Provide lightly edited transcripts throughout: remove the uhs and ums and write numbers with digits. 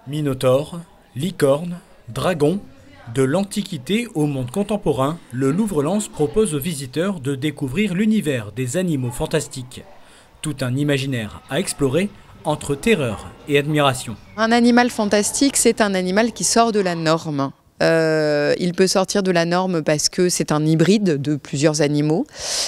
Minotaure, licorne, dragon, de l'Antiquité au monde contemporain, le Louvre-Lens propose aux visiteurs de découvrir l'univers des animaux fantastiques. Tout un imaginaire à explorer entre terreur et admiration. Un animal fantastique, c'est un animal qui sort de la norme. Il peut sortir de la norme parce que c'est un hybride de plusieurs animaux.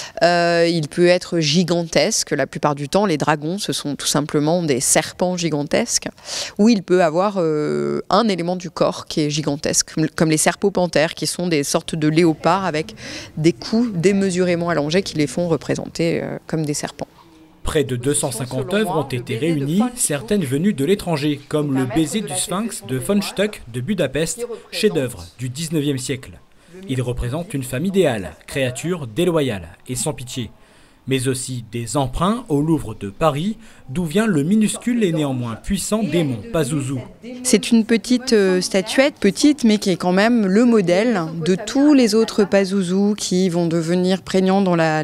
Il peut être gigantesque. La plupart du temps, les dragons, ce sont tout simplement des serpents gigantesques. Ou il peut avoir un élément du corps qui est gigantesque, comme les serpopanthères, qui sont des sortes de léopards avec des cous démesurément allongés qui les font représenter comme des serpents. Près de 250 œuvres ont été réunies, certaines venues de l'étranger, comme le baiser du Sphinx de von Stuck de Budapest, chef-d'œuvre du 19e siècle. Il représente une femme idéale, créature déloyale et sans pitié. Mais aussi des emprunts au Louvre de Paris, d'où vient le minuscule et néanmoins puissant démon Pazuzu. C'est une petite statuette, petite mais qui est quand même le modèle de tous les autres Pazuzu qui vont devenir prégnants dans la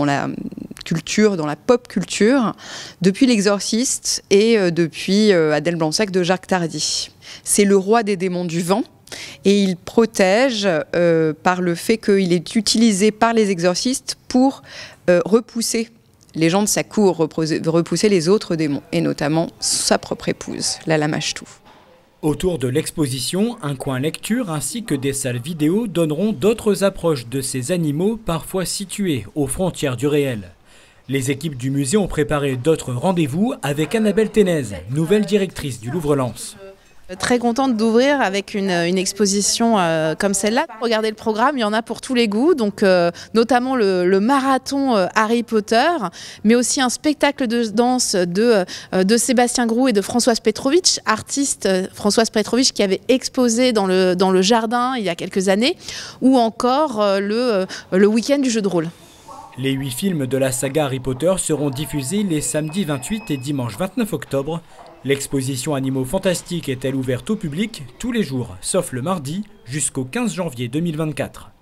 culture, dans la pop culture, depuis l'Exorciste et depuis Adèle Blanc-Sec de Jacques Tardy. C'est le roi des démons du vent. Et il protège par le fait qu'il est utilisé par les exorcistes pour repousser les gens de sa cour, repousser les autres démons, et notamment sa propre épouse, la Lama Ch'tou. Autour de l'exposition, un coin lecture ainsi que des salles vidéo donneront d'autres approches de ces animaux parfois situés aux frontières du réel. Les équipes du musée ont préparé d'autres rendez-vous avec Annabelle Ténez, nouvelle directrice du Louvre-Lens. Très contente d'ouvrir avec une exposition comme celle-là. Regardez le programme, il y en a pour tous les goûts, donc notamment le marathon Harry Potter, mais aussi un spectacle de danse de Sébastien Groux et de Françoise Petrovitch, artiste Françoise Petrovitch qui avait exposé dans le jardin il y a quelques années, ou encore le week-end du jeu de rôle. Les 8 films de la saga Harry Potter seront diffusés les samedis 28 et dimanche 29 octobre. L'exposition Animaux Fantastiques est-elle ouverte au public tous les jours, sauf le mardi, jusqu'au 15 janvier 2024.